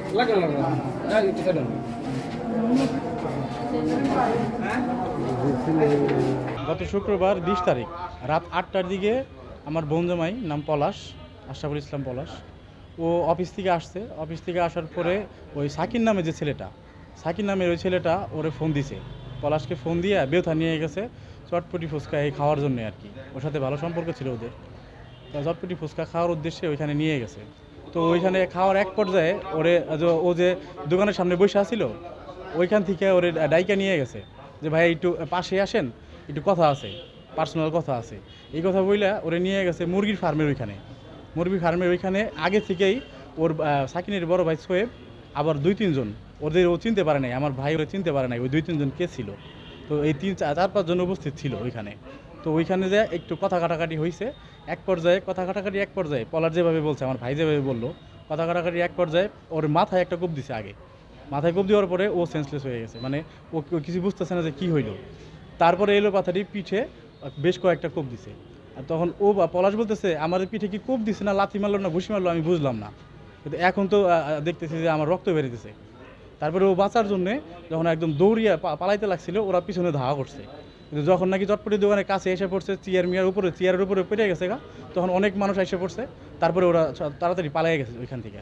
গত শুক্রবার 20 তারিখ রাত 8টার দিকে আমার বোন জামাই নাম পলাশ, আশরাফুল ইসলাম পলাশ, ও অফিস থেকে আসছে। অফিস থেকে আসার পরে ওই সাকির নামে যে ছেলেটা, সাকির নামের ওই ছেলেটা ওরে ফোন দিছে, পলাশকে ফোন দিয়ে বেউথা নিয়ে গেছে চটপটি ফুচকা এই খাওয়ার জন্য আর কি। ওর সাথে ভালো সম্পর্ক ছিল ওদের, তো চটপটি ফুচকা খাওয়ার উদ্দেশ্যে ওইখানে নিয়ে গেছে। তো ওইখানে খাওয়ার এক পর্যায়ে ওরে ও যে দোকানের সামনে বসে আছিল ওইখান থেকে ওরে ডাইকা নিয়ে গেছে যে ভাই একটু পাশে আসেন, একটু কথা আছে, পার্সোনাল কথা আছে। এই কথা বইলা ওরে নিয়ে গেছে মুরগির ফার্মের ওইখানে। মুরগির ফার্মের ওইখানে আগে থেকেই ওর সাকিনের বড় ভাই সোয়েব, আবার 2-3 জন ওদের ও চিনতে পারে নাই, আমার ভাই ওরা চিনতে পারে নাই ওই 2-3 জন কে ছিল। তো এই 4-5 জন উপস্থিত ছিল ওইখানে। তো ওইখানে যে একটু কথা কাটাকাটি হয়েছে, এক পর্যায়ে পলার যেভাবে বলছে, আমার ভাই যেভাবে বললো, কথা কাটাকাটি এক পর্যায়ে ওর মাথায় একটা কোপ দিছে আগে। মাথায় কোপ দেওয়ার পরে ও সেন্সলেস হয়ে গেছে, মানে ও কিছু বুঝতেছে না যে কী হইলো। তারপরে এলো পাথারি পিঠে বেশ কয়েকটা কোপ দিছে। আর তখন ও পলাশ বলতেছে আমার পিঠে কি কোপ দিছে না লাথি মারলো না ঘুষি মারলো আমি বুঝলাম না, কিন্তু এখন তো দেখতেছি যে আমার রক্ত বেরিয়েছে। তারপরে ও বাঁচার জন্যে যখন একদম দৌড়িয়ে পালাইতে লাগছিল ওরা পিছনে ধাওয়া করছে, কিন্তু যখন নাকি চটপটি দোকানের কাছে এসে পড়ছে চেয়ারের উপরে পেরে গেছে তখন অনেক মানুষ এসে পড়ছে। তারপরে ওরা তাড়াতাড়ি পালিয়ে গেছে ওইখান থেকে।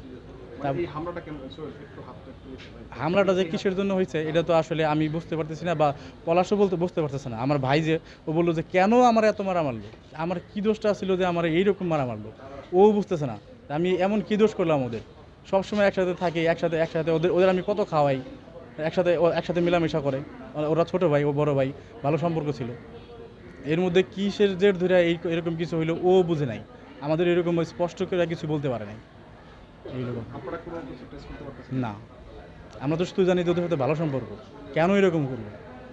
হামলাটা যে কিসের জন্য হয়েছে এটা তো আসলে আমি বুঝতে পারতেছি না, বা পলাশও বুঝতে পারতেছে না। আমার ভাই যে ও বললো যে কেন আমার এত মারা মারলো, আমার কী দোষটা ছিল যে আমার এইরকম মারা মারলো, ও বুঝতেছে না আমি এমন কী দোষ করলাম। ওদের সবসময় একসাথে থাকি, একসাথে ওদের আমি কত খাওয়াই, একসাথে মেলামেশা করে। ওরা ছোট ভাই, ও বড় ভাই, ভালো সম্পর্ক ছিল। এর মধ্যে কিসের জের ধরে এরকম কিছু হইলো ও বুঝে নাই, আমাদের এরকম স্পষ্ট করে কিছু বলতে পারে নাই এইরকম। না, আমরা তো শুধু জানি যে ওদের সাথে ভালো সম্পর্ক, কেন এরকম করবো?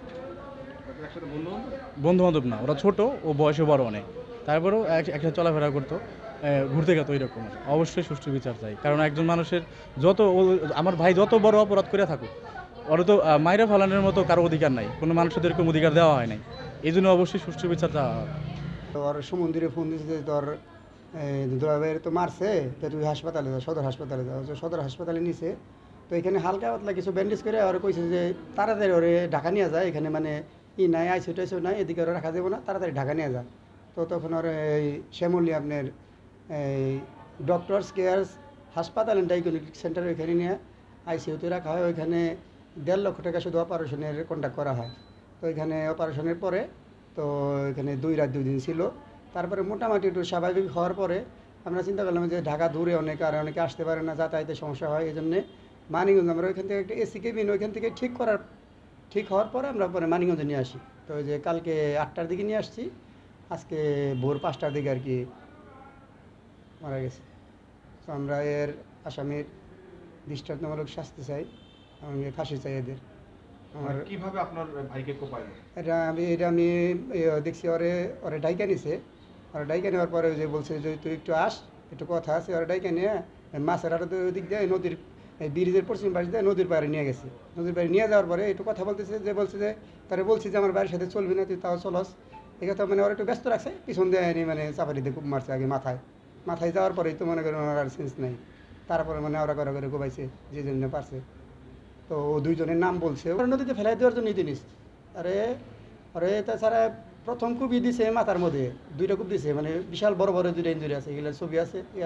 বন্ধু বান্ধব না, ওরা ছোট, ও বয়সে বড় অনেক, তারপরেও একসাথে চলাফেরা করতো, ঘুরতে গেতো এরকম। অবশ্যই সুষ্ঠু বিচার চাই, কারণ একজন মানুষের আমার ভাই যত বড় অপরাধ করে থাকুক, ওরা তো মাইরা ফালানোর মতো কারো অধিকার নাই, কোনো মানুষের এরকম অধিকার দেওয়া হয় নাই। এই জন্য অবশ্যই সুষ্ঠু বিচার চাওয়া হয়। তোর সমুদ্রে ফোন দিচ্ছে যে তোর দুলাভাইয়ের তো মারছে, তো তুই হাসপাতালে যাও, সদর হাসপাতালে যাও। সদর হাসপাতালে নিছে, তো এখানে হালকা পাতলা কিছু ব্যান্ডেজ করে আর কইছে যে তাড়াতাড়ি ওরে ঢাকা নিয়ে যায়, এখানে মানে নাই আইসিউ টাইসিউ নাই, এদিকে ওরা রাখা যাবো না, তাড়াতাড়ি ঢাকা নিয়ে যা। তো তখন ওর এই শ্যামলী আপনার এই ডক্টরস কেয়ার হাসপাতাল অ্যান্ড ডায়াগনস্টিক সেন্টার ওইখানে নিয়ে আইসিউতে রাখা হয়। ওইখানে 1.5 লক্ষ টাকা শুধু অপারেশনের কন্ট্যাক্ট করা হয়। তো এখানে অপারেশনের পরে তো এখানে 2 রাত 2 দিন ছিল। তারপরে মোটামুটি একটু স্বাভাবিক হওয়ার পরে আমরা চিন্তা করলাম যে ঢাকা দূরে অনেক, আর অনেকে আসতে পারে না, যাতায়াতের সমস্যা হয়, এই জন্যে মানিকগঞ্জ আমরা ওইখান থেকে একটা এসি কেবিন ওইখান থেকে ঠিক হওয়ার পরে আমরা পরে মানিকগঞ্জে নিয়ে আসি। তো ওই যে কালকে 8টার দিকে নিয়ে আসছি, আজকে ভোর 5টার দিকে আর কি মারা গেছে। তো আমরা এর আসামির দৃষ্টান্তমূলক শাস্তি চাই, আমি ফাঁসি চাই এদের। আমার কিভাবে আপনার ভাইকে কোপাইল? এটা আমি দেখছি ওরে ডাইকা নিছে। ওরা ডাইকা নেওয়ার পরে যে বলছে যে তুই একটু আস, একটু কথা আছে। ওরা ডাইকা নিয়ে মাছের আরো দিক দিয়ে নদীর ব্রিজের পশ্চিম পাশ দিয়ে নদীর পাড়ে নিয়ে গেছে। নদীর পাড়ে নিয়ে যাওয়ার পরে একটু কথা বলছে যে তারা বলছি যে আমার বাড়ির সাথে চলবি না, তুই তাও চলস। এই কথা মানে ওরা একটু ব্যস্ত রাখছে, পিছন দিয়ে মানে চাপাটি দিয়ে খুব মারছে আগে মাথায় যাওয়ার পরেই তো মনে করেন ওনার আর সেন্স নাই। তারপরে মানে ওরা করে কোবাইছে যে জন্য পারছে। তো ও 2 জনের নাম বলছে, ওরা নদীতে ফেলাই দেওয়ার জন্য জিনিস। আরে তাছাড়া প্রথম কূপই দিছে মাথার মধ্যে, 2টা কূপ দিছে, মানে বিশাল বড় 2টা ইঞ্জুরি আছে, এগুলোর ছবি আছে।